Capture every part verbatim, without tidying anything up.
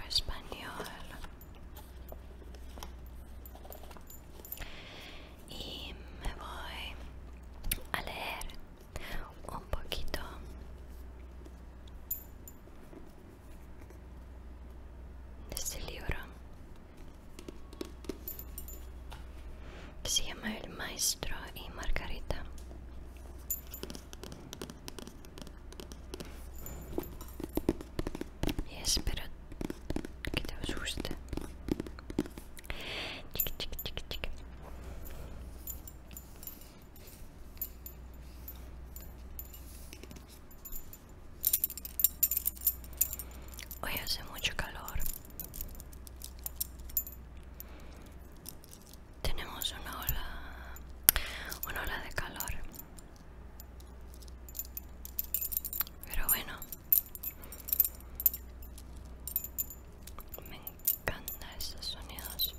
español y me voy a leer un poquito de este libro que se llama El Maestro y Margarita. Y espero que te os guste. Chiqui, chiqui, chiqui, chiqui. Hoy hace mucho calor. Tenemos una ola, una ola de calor. Pero bueno, me encantan estos sonidos.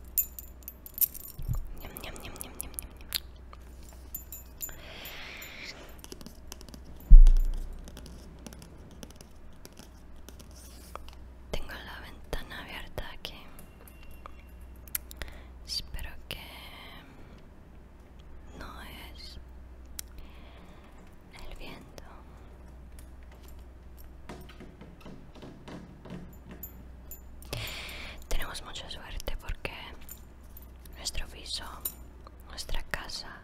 Ñam, ñam, ñam, ñam, ñam, ñam. Tengo la ventana abierta aquí. Espero que no es el viento. Tenemos mucha suerte porque nuestro piso, nuestra casa,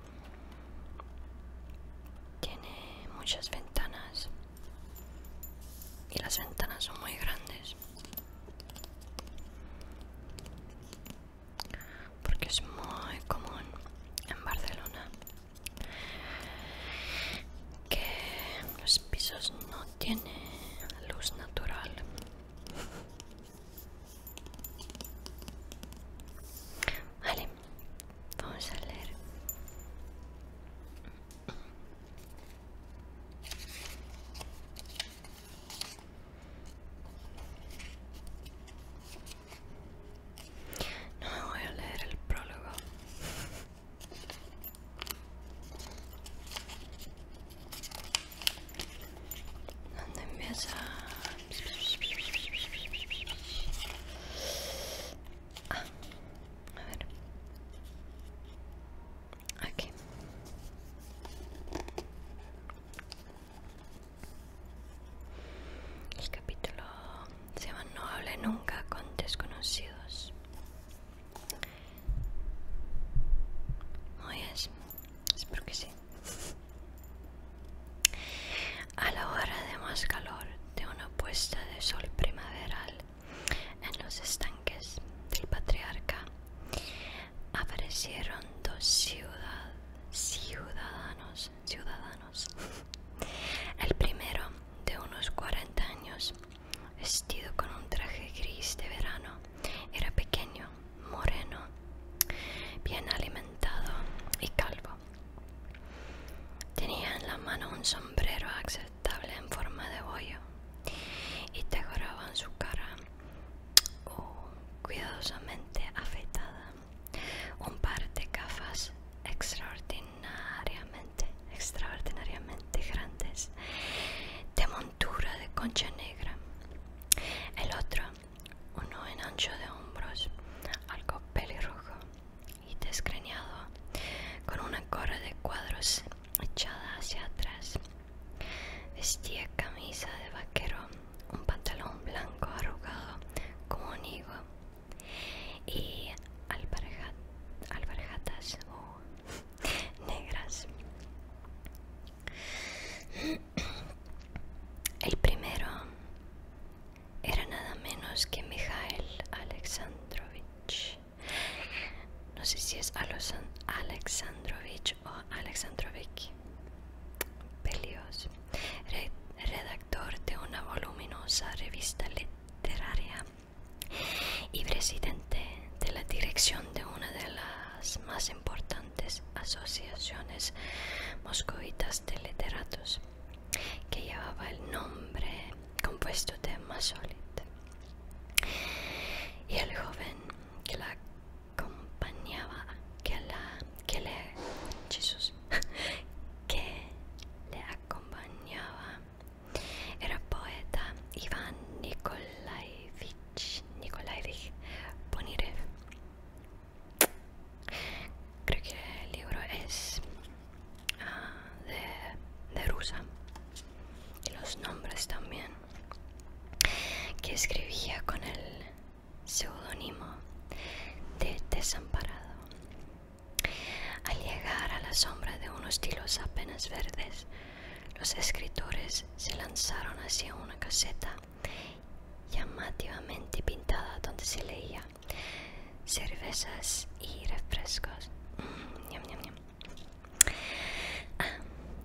tiene muchas ventanas y las ventanas son muy grandes porque es muy común en Barcelona que los pisos no tienen luz natural. Vale, vamos a leer. No me voy a leer el prólogo. ¿Dónde empieza? Ah, a ver. Aquí. El capítulo se llama No hable nunca con desconocidos. Oyes, espero que sí. A la hora de más calor de una puesta de sol primaveral en los estanques del Patriarca aparecieron dos ciudad, ciudadanos, ciudadanos. El primero, de unos cuarenta años, vestido con un traje gris de verano, era pequeño, moreno, bien alimentado y calvo. Tenía en la mano un sombrero aceptable en forma de bollo y decoraba en su cara, oh, cuidadosamente afeitada, un par de gafas extraordinariamente, extraordinariamente grandes, de montura de concha negra. El otro, uno en ancho de hombros, algo pelirrojo y desgreñado, con una gorra de cuadros echada hacia atrás. Vestía camisa de vaquero, un pantalón blanco arrugado como un higo y alpargat, alpargatas oh, negras. El primero era nada menos que Mikhail Alexandrovich. No sé si es Alexandrovich o Alexandrovich. Pelios, re redactor de una voluminosa revista literaria y presidente de la dirección de una de las más importantes asociaciones moscovitas de literatos, que llevaba el nombre compuesto de Masolit. Y el joven que la acompañaba, que la que le Jesús que le acompañaba era poeta Iván Nikolaevich avanzaron hacia una caseta llamativamente pintada donde se leía cervezas y refrescos. Mm, ñam, ñam, ñam. Ah,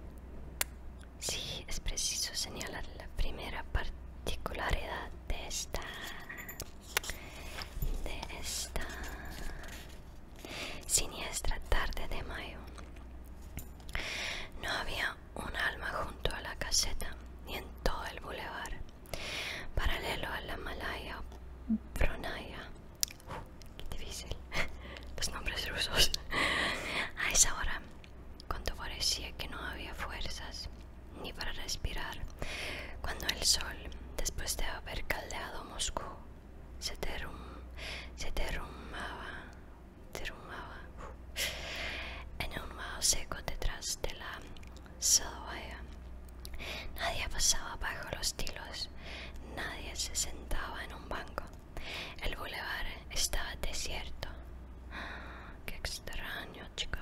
sí, es preciso señalar la primera particularidad de esta de esta siniestra tarde de mayo. No había un alma junto a la caseta ni en todo el bulevar. Paralelo a la Malaya Bronaya. Uh, qué difícil. Los nombres rusos. A esa hora, cuando parecía que no había fuerzas ni para respirar, cuando el sol, después de haber caldeado Moscú, se, derrum, se derrumbaba, derrumbaba uh, en un vaho seco detrás de la Sadoaya. Nadie pasaba bajo los tilos, nadie se sentaba en un banco. El bulevar estaba desierto. Qué extraño, chicos.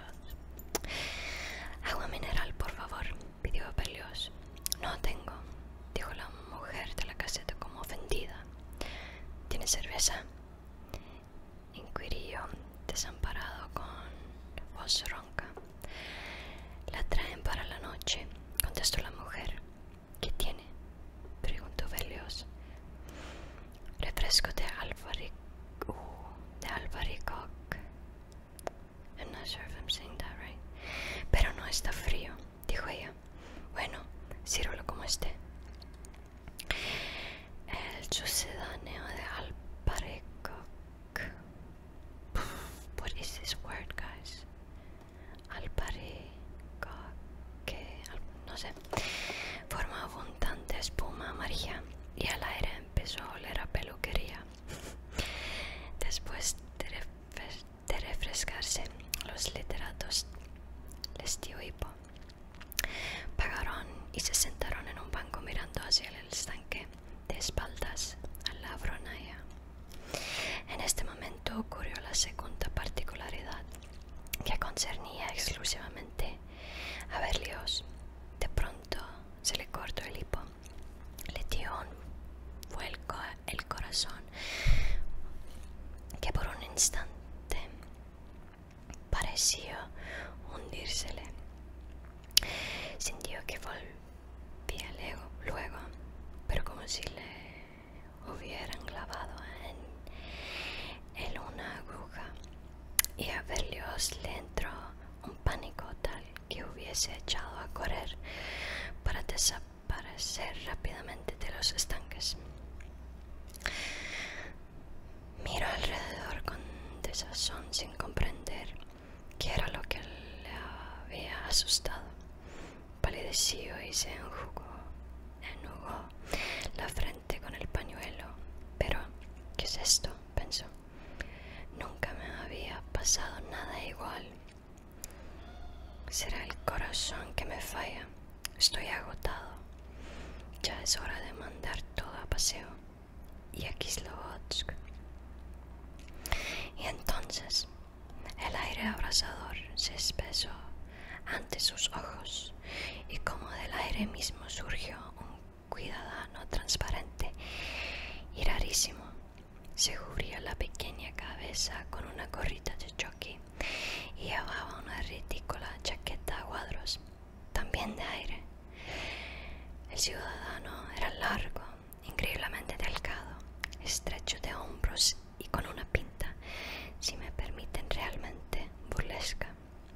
Agua mineral, por favor, pidió Berlioz. No tengo, dijo la mujer de la caseta como ofendida. ¿Tienes cerveza?, inquirió desamparado con voz ronca. La traen para la noche, contestó la mujer. ¿Qué tiene?, preguntó Berlioz. Refresco de albaricoque. Uh, de albaricoque. I'm not sure if I'm saying that right. Pero no está frío, dijo ella. Bueno, sírvelo como esté. El sucedáneo de albaricoque. What is this word, guys? Albaricoque. Al, no sé. Forma abundante espuma amarilla y el aire empezó a oler a peluquería. Después de, refres de refrescarse, los literatos les dio hipo. Pagaron y se sentaron en un banco mirando hacia el estanque, de espaldas a la Bronaya. En este momento ocurrió la segunda particularidad, que concernía exclusivamente a Berlioz. De pronto se le cortó el hipo, le dio un vuelco el corazón, que por un instante pareció hundírsele. Sintió que volvía luego, luego, pero como si le hubieran clavado en él una aguja, y a Berlioz le entró un pánico tal que hubiese echado a correr para desaparecer rápidamente de los estanques. Miró alrededor con desazón sin comprender qué era lo que le había asustado. Palideció y se enjugó, enjugó la frente con el pañuelo. Pero, ¿qué es esto?, pensó. Nunca me había pasado nada igual. ¿Será el corazón que me falla? Estoy agotado. Ya es hora de mandar todo a paseo. Y a Kislovodsk. Y entonces el aire abrasador se espesó ante sus ojos, y como del aire mismo surgió un cuidadano transparente y rarísimo. Se cubría la pequeña cabeza con una gorrita de jockey y llevaba una ridícula chaqueta a cuadros, también de aire. El ciudadano era largo, increíblemente delgado, estrecho de hombros y con una pinta, si me permiten, realmente burlesca.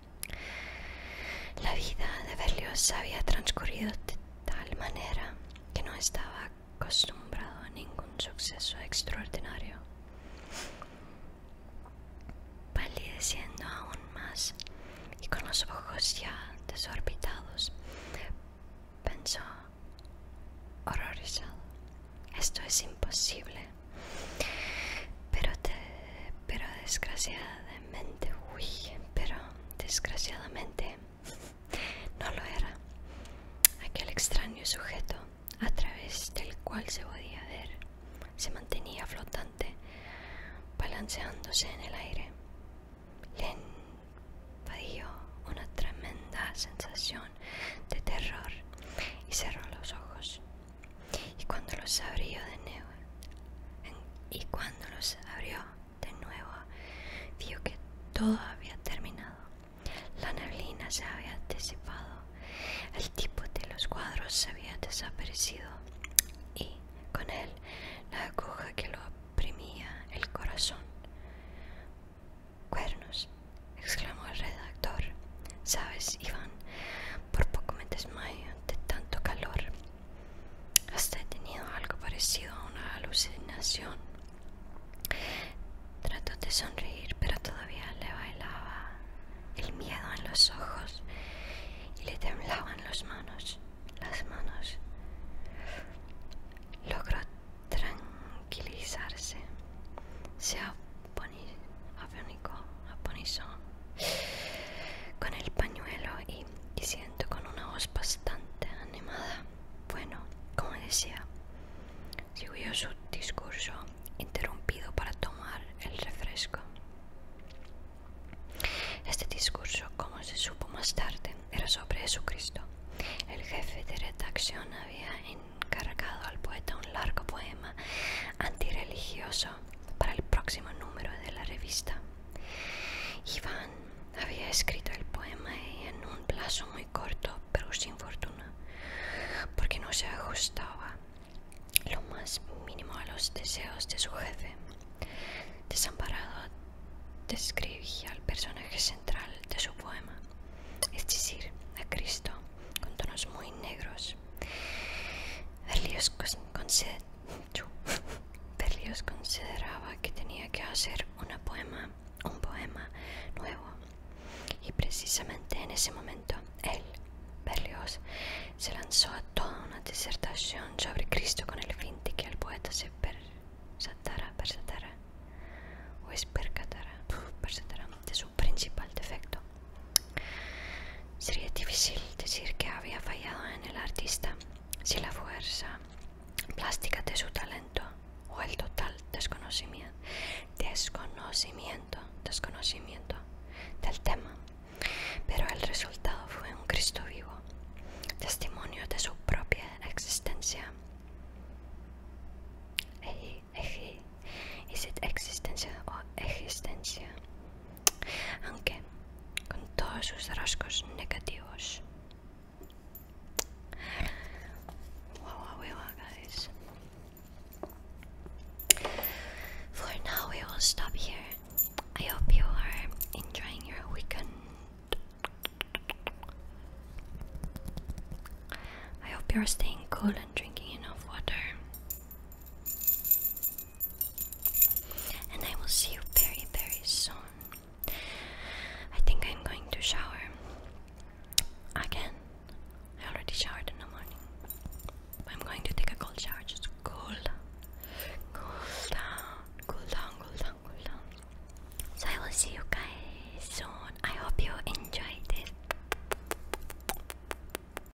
La vida de Berlioz había transcurrido de tal manera que no estaba acostumbrado a ningún suceso extraordinario. Palideciendo aún más y con los ojos ya desorbitados, pensó horrorizado: esto es imposible. Pero, te, pero desgraciadamente, uy, pero desgraciadamente no lo era. Aquel extraño sujeto, a través del cual se podía ver, se mantenía flotante, balanceándose en el aire. Le invadió una tremenda sensación de terror y cerró los ojos. cuando los abrió de nuevo, y cuando los abrió de nuevo, vio que todo había terminado. La neblina se había disipado, el tipo de los cuadros había desaparecido y con él la aguja que lo oprimía el corazón. —Cuernos —exclamó el redactor—, sabes, Iván, por poco me desmayo de tanto calor. Hasta he tenido algo parecido a una alucinación. Trató de sonreír, pero todavía le bailaba el miedo en los ojos y le temblaban las manos. Las manos. Logró tranquilizarse. Se aponizó con el pañuelo y diciendo con una voz bastante animada: bueno, como decía, siguió su discurso, interrumpido para tomar el refresco. Este discurso, como se supo más tarde, era sobre Jesucristo. El jefe de redacción había encargado al poeta un largo poema antirreligioso para el próximo número de la revista. Iván había escrito el poema en un plazo muy corto, pero sin fortuna, porque no se ajustaba lo más mínimo a los deseos de su jefe. Desamparado, describía al personaje central de su poema, es decir, a Cristo, con tonos muy negros. Berlioz, consider Berlioz consideraba que tenía que hacer una poema, un poema nuevo, y precisamente en ese momento él, Berlioz, se lanzó a toda una disertación sobre Cristo con el fin de que el poeta se percatara, percatara o es percatara, percatara de su principal defecto. Sería difícil decir que había fallado en el artista si la fuerza plástica de su talento o el total desconocimiento, desconocimiento, desconocimiento del tema, pero el resultado fue un Cristo vivo, testimonio de su propia existencia. Eje, eje, ¿es existencia o existencia? Aunque con todos sus rasgos negativos. Wow, wow, wow, guys. For now, we will stop here. I hope you are enjoying your weekend. I hope you're staying cool and drinking enough water. And I will see you very, very soon. I think I'm going to shower again. I already showered in the morning. I'm going to take a cold shower, just cool down, cool down, cool down, cool down, cool down. So I will see you guys soon. I hope you enjoy